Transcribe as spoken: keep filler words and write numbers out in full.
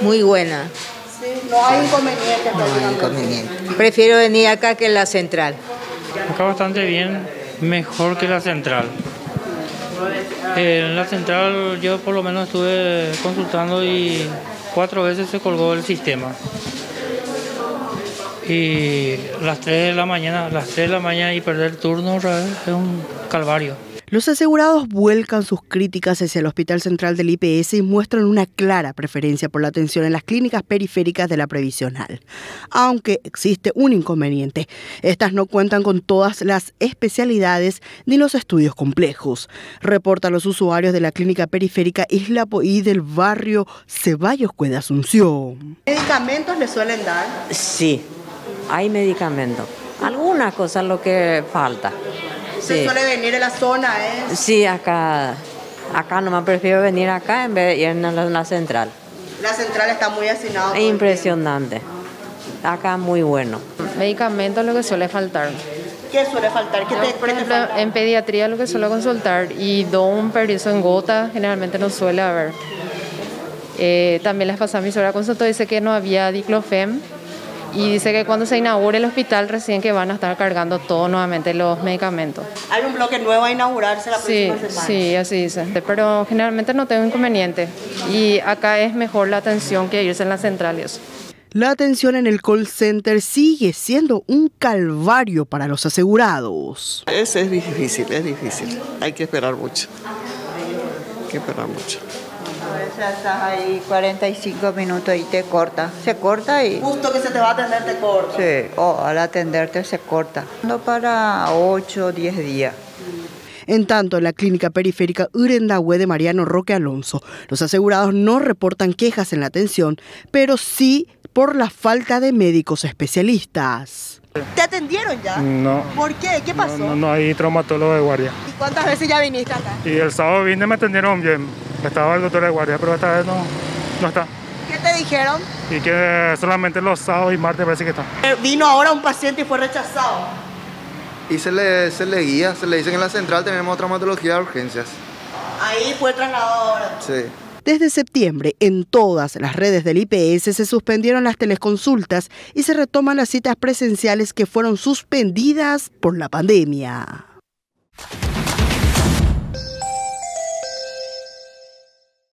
Muy buena. Sí, no hay inconvenientes. No hay inconveniente. Prefiero venir acá que en la central. Acá bastante bien, mejor que la central. Eh, en la central yo por lo menos estuve consultando y cuatro veces se colgó el sistema. Y las tres de la mañana, las tres de la mañana y perder el turno otra vez es un calvario. Los asegurados vuelcan sus críticas hacia el Hospital Central del I P S y muestran una clara preferencia por la atención en las clínicas periféricas de la previsional. Aunque existe un inconveniente, estas no cuentan con todas las especialidades ni los estudios complejos, reportan los usuarios de la clínica periférica Isla Poí del barrio Ceballos Cue de Asunción. ¿Medicamentos le suelen dar? Sí, hay medicamentos. Algunas cosas lo que falta. ¿Usted Sí. suele venir de la zona, eh? Sí, acá, acá nomás prefiero venir acá en vez de ir en la, en la central. La central está muy hacinada. Es impresionante. Acá muy bueno. Medicamentos lo que suele faltar. ¿Qué suele faltar? ¿Qué te, Por qué te ejemplo, falta? en pediatría lo que suelo consultar y don perioso en gota generalmente no suele haber. Eh, también les pasó a mi suegra consultó, dice que no había diclofem y dice que cuando se inaugure el hospital recién que van a estar cargando todos nuevamente los medicamentos. Hay un bloque nuevo a inaugurarse la Sí, próxima semana. sí, así dice. Pero generalmente no tengo inconveniente y acá es mejor la atención que irse en la central y eso. La atención en el call center sigue siendo un calvario para los asegurados. Es, es difícil, es difícil. Hay que esperar mucho. Hay que esperar mucho. A veces estás ahí cuarenta y cinco minutos y te corta. Se corta y... Justo que se te va a atender te corta. Sí, o al atenderte se corta. No para ocho o diez días. En tanto, en la clínica periférica Urendahue de Mariano Roque Alonso, los asegurados no reportan quejas en la atención, pero sí por la falta de médicos especialistas. ¿Te atendieron ya? No. ¿Por qué? ¿Qué pasó? No, no, no hay traumatólogo de guardia. ¿Y cuántas veces ya viniste acá? Y el sábado vine y me atendieron bien. Estaba el doctor de guardia, pero esta vez no, no está. ¿Qué te dijeron? Y que solamente los sábados y martes parece que está. Eh, Vino ahora un paciente y fue rechazado. Y se le, se le guía, se le dice que en la central tenemos traumatología de urgencias. Ahí fue trasladado ahora. Sí. Desde septiembre, en todas las redes del I P S se suspendieron las teleconsultas y se retoman las citas presenciales que fueron suspendidas por la pandemia.